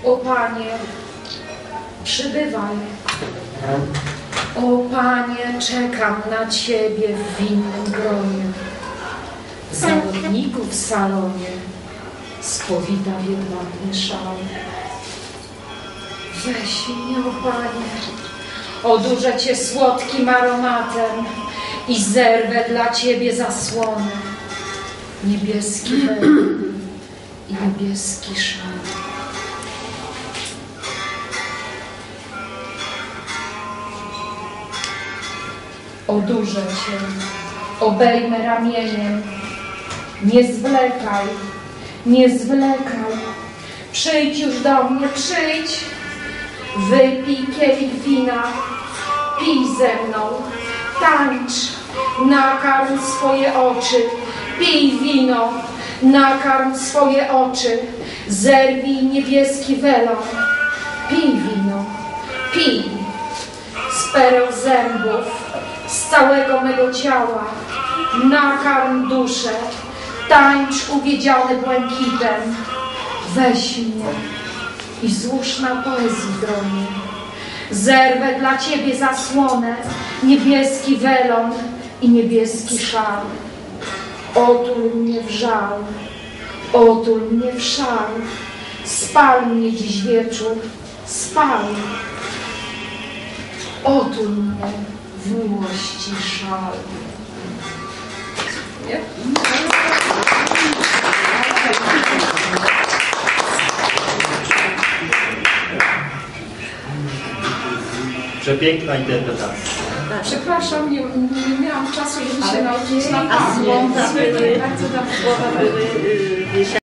O Panie, przybywaj. O Panie, czekam na Ciebie w winnym gronie. Zawodników w salonie spowita w jedwabny szał. Weź mnie, o Panie, odurzę Cię słodkim aromatem i zerwę dla Ciebie zasłonę. Niebieski wełny i niebieski szal. Odurzę Cię, obejmę ramieniem. Nie zwlekaj, nie zwlekaj. Przyjdź już do mnie, przyjdź. Wypij kielich wina, pij ze mną, tańcz, nakarm swoje oczy. Pij wino, nakarm swoje oczy. Zerwij niebieski welon. Pij wino, pij. Z pereł zębów, z całego mego ciała, nakarm duszę, tańcz uwiedziony błękitem. Weź mnie i złóż na poezji gronie. Zerwę dla Ciebie zasłonę, niebieski welon i niebieski szal. Otul mnie w żal, otul mnie w szal. Spal mnie dziś wieczór, spal. Otul mnie w miłości szal. Nie? Przepiękna interpretacja. Przepraszam, nie miałam czasu, żeby się nauczyć na A słowa były, bardzo dobrze. słowa były